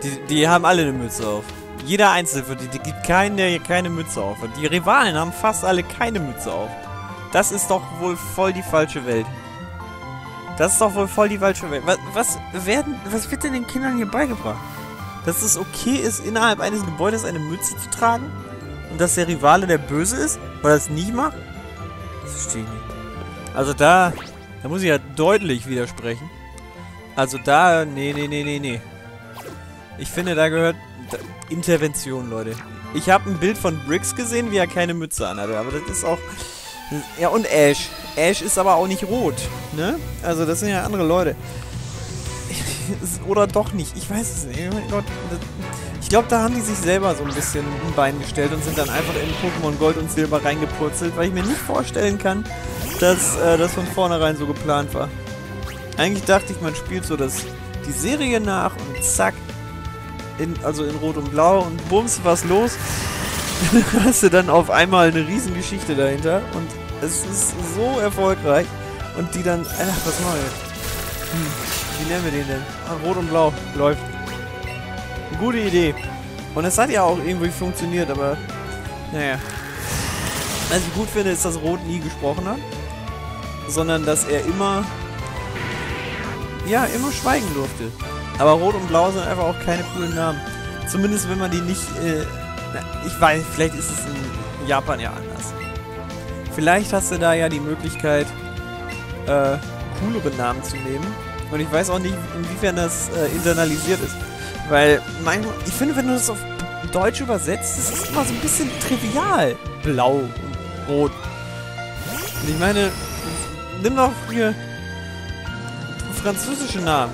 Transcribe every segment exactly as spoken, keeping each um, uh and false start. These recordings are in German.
Die, die haben alle eine Mütze auf. Jeder Einzelne von denen, die gibt keinen, der hier keine Mütze auf hat. Die Rivalen haben fast alle keine Mütze auf. Das ist doch wohl voll die falsche Welt. Das ist doch wohl voll die falsche Welt. Was, was, werden, was wird denn den Kindern hier beigebracht? Dass es okay ist, innerhalb eines Gebäudes eine Mütze zu tragen? Und dass der Rivale der Böse ist? Weil er es nicht macht? Das verstehe ich nicht. Also da, da muss ich ja deutlich widersprechen. Also da, nee, nee, nee, nee, nee. Ich finde, da gehört da, Intervention, Leute. Ich habe ein Bild von Briggs gesehen, wie er keine Mütze anhatte. Aber das ist auch... Das, ja, und Ash. Ash ist aber auch nicht rot, ne? Also das sind ja andere Leute. Oder doch nicht. Ich weiß es nicht. Oh mein Gott. Das, ich glaube, da haben die sich selber so ein bisschen ein Bein gestellt und sind dann einfach in Pokémon Gold und Silber reingepurzelt, weil ich mir nicht vorstellen kann, dass äh, das von vornherein so geplant war. Eigentlich dachte ich, man spielt so das, die Serie nach und zack, in, also in Rot und Blau und bums, was los. Hast du dann auf einmal eine Riesengeschichte dahinter und es ist so erfolgreich und die dann, ach, was machen wir jetzt? Hm, wie nennen wir den denn? Ah, Rot und Blau, läuft. Eine gute Idee. Und es hat ja auch irgendwie funktioniert, aber naja. Was ich gut finde, ist, dass Rot nie gesprochen hat, sondern dass er immer ja, immer schweigen durfte. Aber Rot und Blau sind einfach auch keine coolen Namen. Zumindest wenn man die nicht, äh, na, ich weiß, vielleicht ist es in Japan ja anders. Vielleicht hast du da ja die Möglichkeit, äh, coolere Namen zu nehmen. Und ich weiß auch nicht, inwiefern das äh, internalisiert ist. Weil, mein, ich finde, wenn du das auf Deutsch übersetzt, das ist immer so ein bisschen trivial. Blau und Rot. Und ich meine, nimm doch hier französische Namen.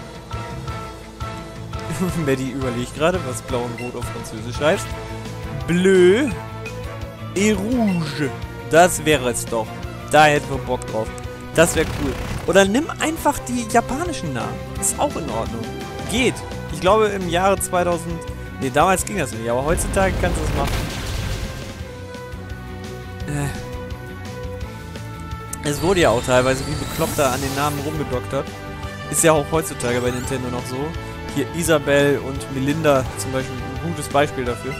Maddie überlegt gerade, was Blau und Rot auf Französisch heißt. Bleu et Rouge. Das wäre es doch. Da hätten wir Bock drauf. Das wäre cool. Oder nimm einfach die japanischen Namen. Ist auch in Ordnung. Geht. Ich glaube im Jahre zweitausend... Ne, damals ging das nicht, aber heutzutage kannst du das machen. Äh. Es wurde ja auch teilweise wie Bekloppter an den Namen rumgedoktert. Ist ja auch heutzutage bei Nintendo noch so. Hier Isabel und Melinda zum Beispiel ein gutes Beispiel dafür.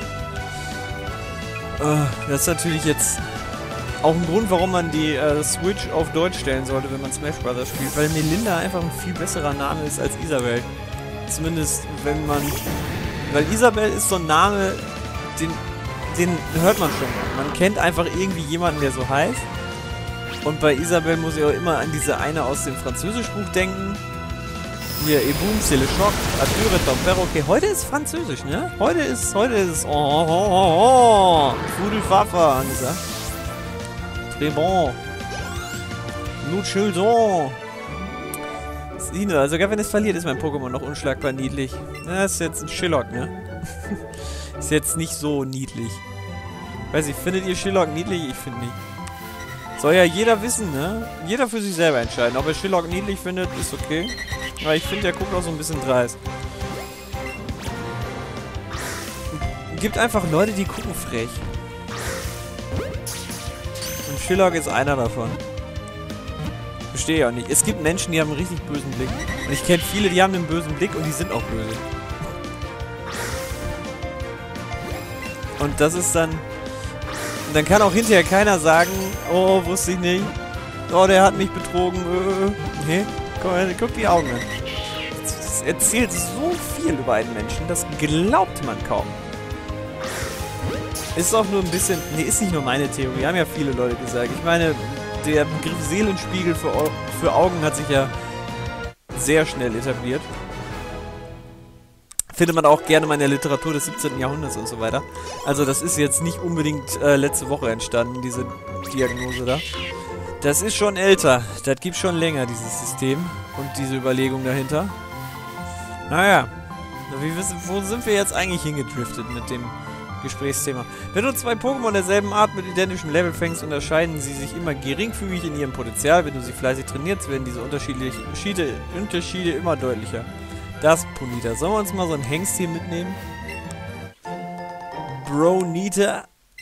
Äh, das ist natürlich jetzt auch ein Grund, warum man die äh, Switch auf Deutsch stellen sollte, wenn man Smash Bros. Spielt. Weil Melinda einfach ein viel besserer Name ist als Isabel. Zumindest wenn man... Weil Isabel ist so ein Name, den, den hört man schon mal. Man kennt einfach irgendwie jemanden, der so heißt. Und bei Isabel muss ich auch immer an diese eine aus dem Französischbuch denken. Hier, Eboum, c'est le choc, Adure, ton père, okay. Heute ist Französisch, ne? Heute ist, heute ist, oh, oh, oh, oh, Fudelfafa angesagt. Très bon. Nous children. Also, sogar wenn es verliert, ist mein Pokémon noch unschlagbar niedlich. Das ist jetzt ein Shillock, ne? Ist jetzt nicht so niedlich. Weiß ich, findet ihr Shillock niedlich? Ich finde nicht. Soll ja jeder wissen, ne? Jeder für sich selber entscheiden. Ob er Shillock niedlich findet, ist okay. Aber ich finde, der guckt auch so ein bisschen dreist. Gibt einfach Leute, die gucken frech. Und Shillock ist einer davon. Verstehe ich auch nicht. Es gibt Menschen, die haben einen richtig bösen Blick. Und ich kenne viele, die haben einen bösen Blick und die sind auch böse. Und das ist dann... Und dann kann auch hinterher keiner sagen, oh, wusste ich nicht. Oh, der hat mich betrogen. Äh, nee, guck, guck die Augen an. Das erzählt so viel über einen Menschen, das glaubt man kaum. Ist auch nur ein bisschen... Nee, ist nicht nur meine Theorie. Haben ja viele Leute gesagt. Ich meine... Der Begriff Seelenspiegel für, für Augen hat sich ja sehr schnell etabliert. Findet man auch gerne mal in der Literatur des siebzehnten. Jahrhunderts und so weiter. Also das ist jetzt nicht unbedingt äh, letzte Woche entstanden, diese Diagnose da. Das ist schon älter. Das gibt schon länger, dieses System und diese Überlegung dahinter. Naja, wie, wo sind wir jetzt eigentlich hingedriftet mit dem Gesprächsthema? Wenn du zwei Pokémon derselben Art mit identischem Level fängst, unterscheiden sie sich immer geringfügig in ihrem Potenzial. Wenn du sie fleißig trainierst, werden diese unterschiedlichen Unterschiede, Unterschiede immer deutlicher. Das Ponyta. Sollen wir uns mal so einen Hengst hier mitnehmen? Bronita.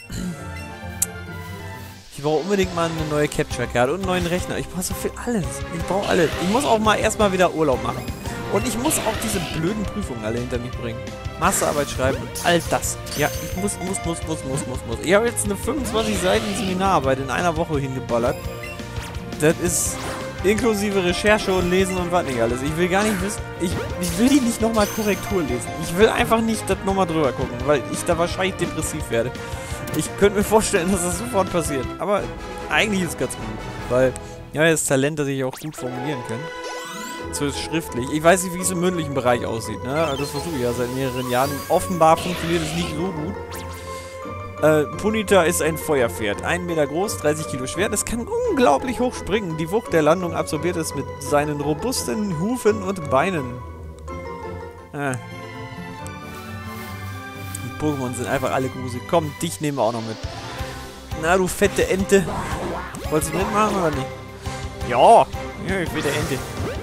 Ich brauche unbedingt mal eine neue Capture-Card und einen neuen Rechner. Ich brauche so viel alles. Ich brauche alles. Ich muss auch mal erstmal wieder Urlaub machen. Und ich muss auch diese blöden Prüfungen alle hinter mich bringen. Masterarbeit schreiben und all das. Ja, ich muss, muss, muss, muss, muss, muss, muss. Ich habe jetzt eine fünfundzwanzig Seiten Seminararbeit in einer Woche hingeballert. Das ist inklusive Recherche und Lesen und was nicht alles. Ich will gar nicht wissen, ich, ich will die nicht nochmal Korrektur lesen. Ich will einfach nicht das nochmal drüber gucken, weil ich da wahrscheinlich depressiv werde. Ich könnte mir vorstellen, dass das sofort passiert. Aber eigentlich ist es ganz gut, weil ja, das Talent, dass ich auch gut formulieren kann. So ist schriftlich. Ich weiß nicht, wie es im mündlichen Bereich aussieht, ne? Also das versuche ich ja seit mehreren Jahren. Offenbar funktioniert es nicht so gut. Äh, Punita ist ein Feuerpferd. Ein Meter groß, dreißig Kilo schwer. Das kann unglaublich hoch springen. Die Wucht der Landung absorbiert es mit seinen robusten Hufen und Beinen. Ah. Die Pokémon sind einfach alle gruselig. Komm, dich nehmen wir auch noch mit. Na, du fette Ente. Wolltest du mitmachen oder nicht? Ja, ja, ich will der Ente.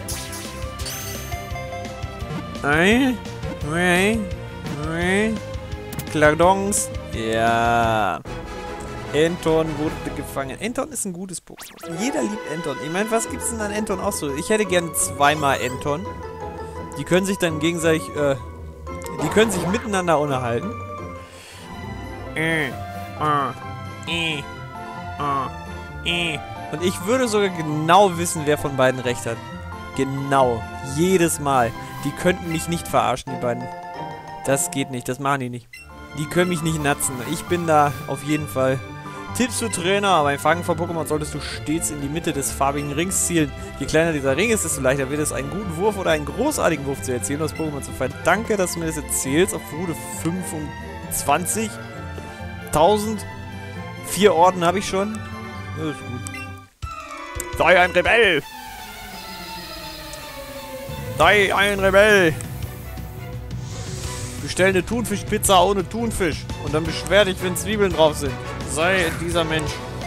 Ein, zwei, drei, Kladons. Ja. Enton wurde gefangen. Enton ist ein gutes Pokémon. Jeder liebt Enton. Ich meine, was gibt's denn an Enton auch so? Ich hätte gern zweimal Enton. Die können sich dann gegenseitig, äh, die können sich miteinander unterhalten. Äh, äh, äh, äh, äh. Und ich würde sogar genau wissen, wer von beiden recht hat. Genau. Jedes Mal. Die könnten mich nicht verarschen, die beiden. Das geht nicht, das machen die nicht. Die können mich nicht natzen. Ich bin da auf jeden Fall. Tipps für Trainer. Beim Fangen von Pokémon solltest du stets in die Mitte des farbigen Rings zielen. Je kleiner dieser Ring ist, desto leichter wird es, einen guten Wurf oder einen großartigen Wurf zu erzielen, das Pokémon zu fallen. Danke, dass du mir das erzählst. Auf Route fünfundzwanzigtausend. Vier Orden habe ich schon. Das ist gut. Sei ein Rebell! Sei ein Rebell! Bestell eine Thunfischpizza ohne Thunfisch. Und dann beschwer dich, wenn Zwiebeln drauf sind. Sei dieser Mensch.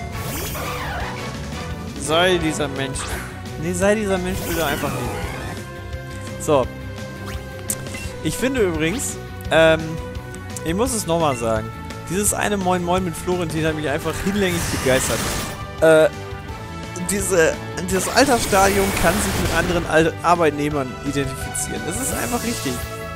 Sei dieser Mensch. Nee, sei dieser Mensch bitte einfach nicht. So. Ich finde übrigens, ähm, ich muss es nochmal sagen. Dieses eine Moin Moin mit Florentin hat mich einfach hinlänglich begeistert. Äh, diese, dieses Altersstadium kann sich mit anderen Al Arbeitnehmern identifizieren. Das ist einfach richtig.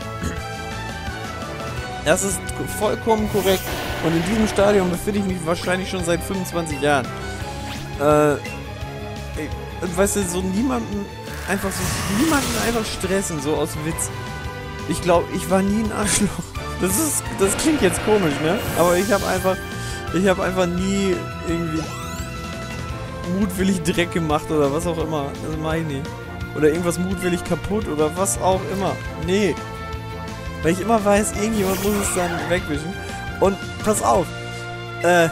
Das ist vollkommen korrekt. Und in diesem Stadium befinde ich mich wahrscheinlich schon seit fünfundzwanzig Jahren. Äh, ich, weißt du, so niemanden einfach so, niemanden einfach stressen, so aus Witz. Ich glaube, ich war nie ein Arschloch. Das ist, das klingt jetzt komisch, ne? Aber ich habe einfach, ich habe einfach nie irgendwie mutwillig Dreck gemacht oder was auch immer. Das mache ich nicht. Oder irgendwas mutwillig kaputt oder was auch immer. Nee. Weil ich immer weiß, irgendjemand muss es dann wegwischen. Und pass auf. Äh.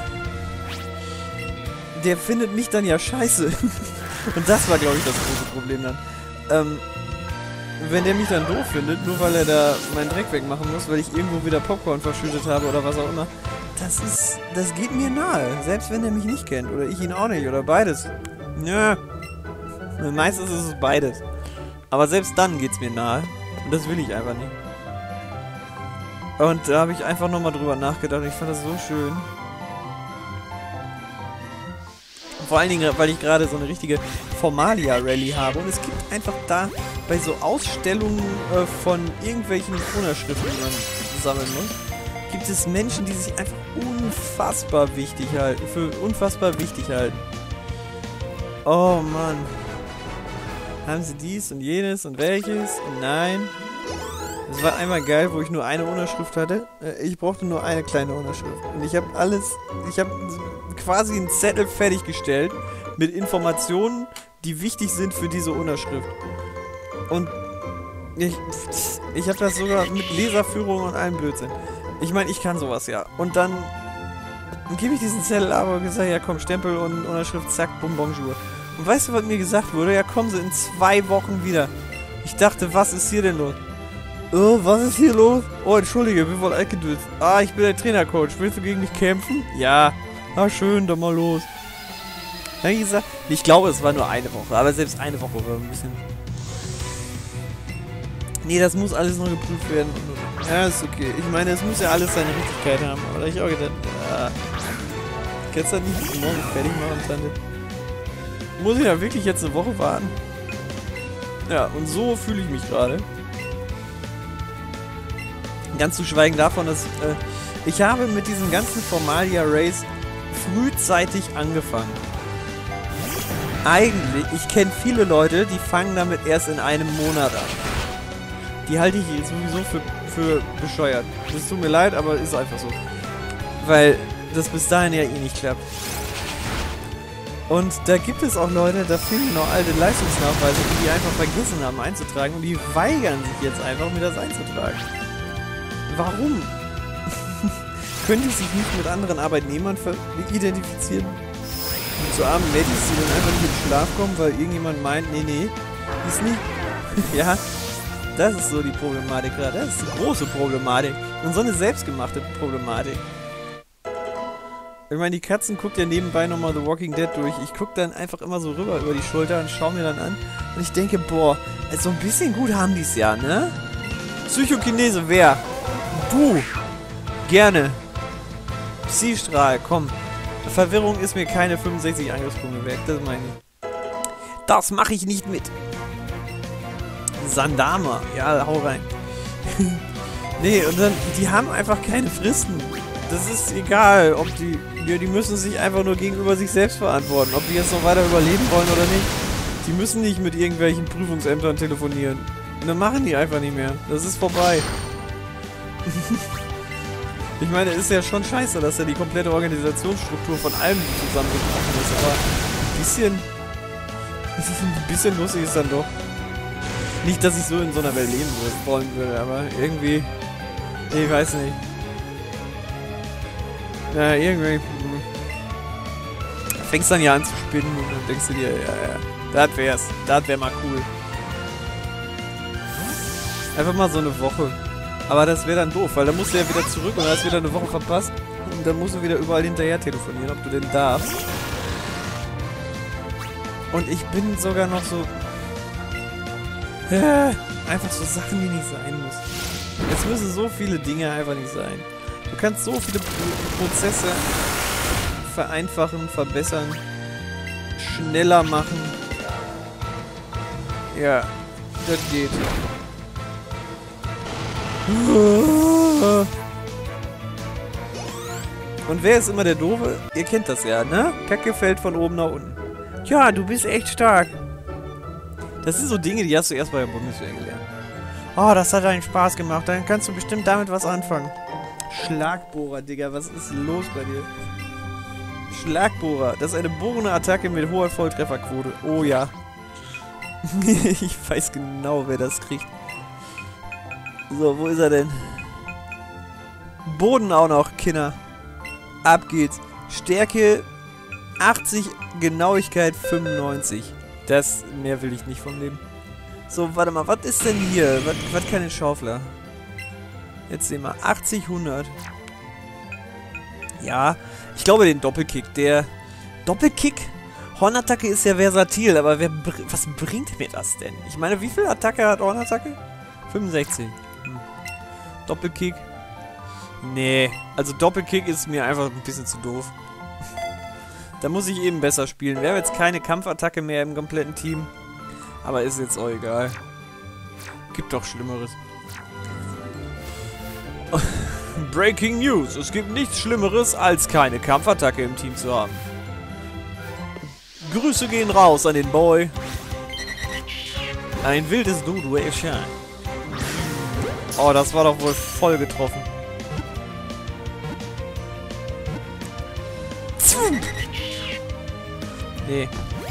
Der findet mich dann ja scheiße. Und das war, glaube ich, das große Problem dann. Ähm. Wenn der mich dann doof findet, nur weil er da meinen Dreck wegmachen muss, weil ich irgendwo wieder Popcorn verschüttet habe oder was auch immer. Das ist, das geht mir nahe. Selbst wenn er mich nicht kennt. Oder ich ihn auch nicht. Oder beides. Nö. Meistens ist es beides. Aber selbst dann geht's mir nahe. Und das will ich einfach nicht. Und da habe ich einfach nochmal drüber nachgedacht. Ich fand das so schön. Vor allen Dingen, weil ich gerade so eine richtige Formalia-Rallye habe. Und es gibt einfach da bei so Ausstellungen äh, von irgendwelchen Unterschriften, die man sammeln muss, gibt es Menschen, die sich einfach unfassbar wichtig halten. Für unfassbar wichtig halten. Oh Mann. Haben sie dies und jenes und welches? Und nein. Es war einmal geil, wo ich nur eine Unterschrift hatte. Ich brauchte nur eine kleine Unterschrift. Und ich habe alles... Ich habe quasi einen Zettel fertiggestellt mit Informationen, die wichtig sind für diese Unterschrift. Und ich, ich habe das sogar mit Leserführung und allem Blödsinn. Ich meine, ich kann sowas ja. Und dann gebe ich diesen Zettel ab und gesagt, ja komm, Stempel und Unterschrift, zack, bum, bonjour. Und weißt du, was mir gesagt wurde? Ja, kommen sie in zwei Wochen wieder. Ich dachte, was ist hier denn los? Oh, was ist hier los? Oh, entschuldige, wir wollen altgedülst. Ah, ich bin der Trainercoach. Willst du gegen mich kämpfen? Ja. Ah, schön, dann mal los. Dann hab ich gesagt, ich glaube, es war nur eine Woche. Aber selbst eine Woche war ein bisschen... Nee, das muss alles noch geprüft werden. Ja, ist okay. Ich meine, es muss ja alles seine Richtigkeit haben. Aber da hab ich auch gedacht, ja... Kannst du das nicht morgen fertig machen, Tante? Muss ich da wirklich jetzt eine Woche warten? Ja, und so fühle ich mich gerade. Ganz zu schweigen davon, dass äh, ich habe mit diesem ganzen Formalia Race frühzeitig angefangen. Eigentlich, ich kenne viele Leute, die fangen damit erst in einem Monat an. Die halte ich sowieso für, für bescheuert. Das tut mir leid, aber ist einfach so. Weil das bis dahin ja eh nicht klappt. Und da gibt es auch Leute, da fehlen noch alte Leistungsnachweise, die die einfach vergessen haben einzutragen und die weigern sich jetzt einfach, mir das einzutragen. Warum? Können die sich nicht mit anderen Arbeitnehmern identifizieren? Und zu armen Mädels, die dann einfach nicht in Schlaf kommen, weil irgendjemand meint, nee, nee, ist nicht. Ja, das ist so die Problematik gerade. Das ist die große Problematik. Und so eine selbstgemachte Problematik. Ich meine, die Katzen guckt ja nebenbei nochmal The Walking Dead durch. Ich gucke dann einfach immer so rüber über die Schulter und schaue mir dann an. Und ich denke, boah, so ein bisschen gut haben die es ja, ne? Psychokinese, wer? Du! Gerne. Psystrahl, komm. Verwirrung ist mir keine fünfundsechzig Angriffspunkte wert. Das meine ich. Das mache ich nicht mit. Sandama. Ja, hau rein. Nee, und dann, die haben einfach keine Fristen. Das ist egal, ob die, die... Die müssen sich einfach nur gegenüber sich selbst verantworten. Ob die jetzt noch weiter überleben wollen oder nicht. Die müssen nicht mit irgendwelchen Prüfungsämtern telefonieren. Dann machen die einfach nicht mehr. Das ist vorbei. Ich meine, es ist ja schon scheiße, dass ja die komplette Organisationsstruktur von allem zusammengebrochen ist, aber ein bisschen... ein bisschen lustig ist dann doch. Nicht, dass ich so in so einer Welt leben wollen würde, aber irgendwie... Ich weiß nicht. Ja, irgendwie... Fängst dann ja an zu spinnen und dann denkst du dir, ja, ja, das wär's. Das wär mal cool. Einfach mal so eine Woche. Aber das wäre dann doof, weil dann musst du ja wieder zurück und dann hast du wieder eine Woche verpasst. Und dann musst du wieder überall hinterher telefonieren, ob du denn darfst. Und ich bin sogar noch so... Äh, einfach so Sachen, die nicht sein müssen. Es müssen so viele Dinge einfach nicht sein. Du kannst so viele Prozesse vereinfachen, verbessern, schneller machen. Ja, das geht. Und wer ist immer der Doofe? Ihr kennt das ja, ne? Kacke fällt von oben nach unten. Ja, du bist echt stark. Das sind so Dinge, die hast du erst bei der Bundeswehr gelernt. Oh, das hat einen Spaß gemacht. Dann kannst du bestimmt damit was anfangen. Schlagbohrer, Digga. Was ist los bei dir? Schlagbohrer. Das ist eine bohrende Attacke mit hoher Volltrefferquote. Oh ja. Ich weiß genau, wer das kriegt. So, wo ist er denn? Boden auch noch, Kinder. Ab geht's. Stärke achtzig, Genauigkeit fünfundneunzig. Das, mehr will ich nicht vom Leben. So, warte mal, was ist denn hier? Was, was kann ein Schaufler? Jetzt sehen wir, achtzig, hundert. Ja, ich glaube den Doppelkick. Der Doppelkick? Hornattacke ist ja versatil, aber wer, was bringt mir das denn? Ich meine, wie viel Attacke hat Hornattacke? fünfundsechzig. Hm. Doppelkick? Nee, also Doppelkick ist mir einfach ein bisschen zu doof. Da muss ich eben besser spielen. Wir haben jetzt keine Kampfattacke mehr im kompletten Team. Aber ist jetzt auch egal. Gibt doch Schlimmeres. Breaking News. Es gibt nichts Schlimmeres, als keine Kampfattacke im Team zu haben. Grüße gehen raus an den Boy. Ein wildes Dudu erscheint. Oh, das war doch wohl voll getroffen. Nee.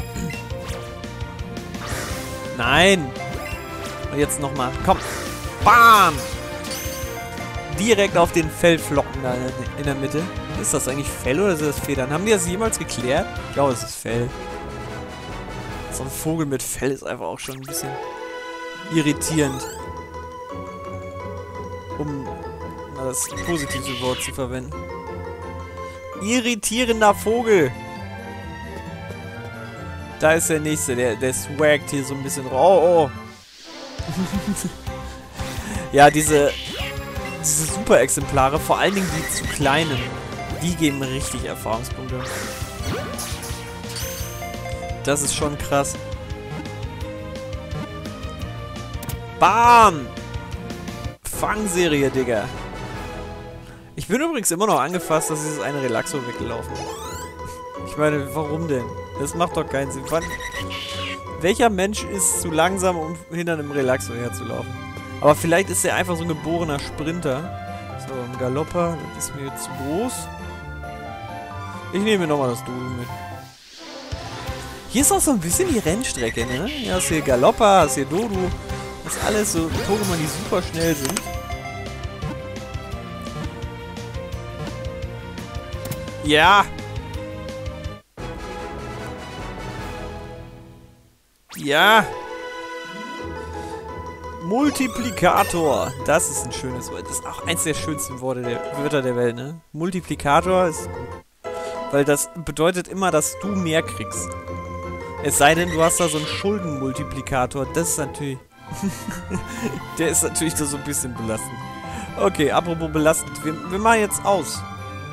Nein. Und jetzt nochmal. Komm. Bam. Direkt auf den Fellflocken da in der Mitte. Ist das eigentlich Fell oder ist das Federn? Haben die das jemals geklärt? Ich glaube, es ist Fell. So ein Vogel mit Fell ist einfach auch schon ein bisschen irritierend. Um mal das positive Wort zu verwenden. Irritierender Vogel. Da ist der nächste, der, der swaggt hier so ein bisschen. Oh, oh. Ja, diese, diese Super-Exemplare, vor allen Dingen die zu kleinen, die geben richtig Erfahrungspunkte. Das ist schon krass. Bam! Fangserie, Digga. Ich bin übrigens immer noch angefasst, dass dieses eine Relaxo weggelaufen ist. Ich meine, warum denn? Das macht doch keinen Sinn. Wann, welcher Mensch ist zu langsam, um hinter einem Relaxo herzulaufen? Aber vielleicht ist er einfach so ein geborener Sprinter. So, ein Galopper, das ist mir jetzt zu groß. Ich nehme mir nochmal das Dodo mit. Hier ist auch so ein bisschen die Rennstrecke, ne? Hier hast du hier Galopper, hast hier Dodo. Das ist alles so Pokémon, die super schnell sind. Ja! Ja! Multiplikator. Das ist ein schönes Wort. Das ist auch eins der schönsten Worte der Wörter der Welt, ne? Multiplikator ist gut. Weil das bedeutet immer, dass du mehr kriegst. Es sei denn, du hast da so einen Schuldenmultiplikator. Das ist natürlich... der ist natürlich da so ein bisschen belastend. Okay, apropos belastend. Wir, wir machen jetzt aus.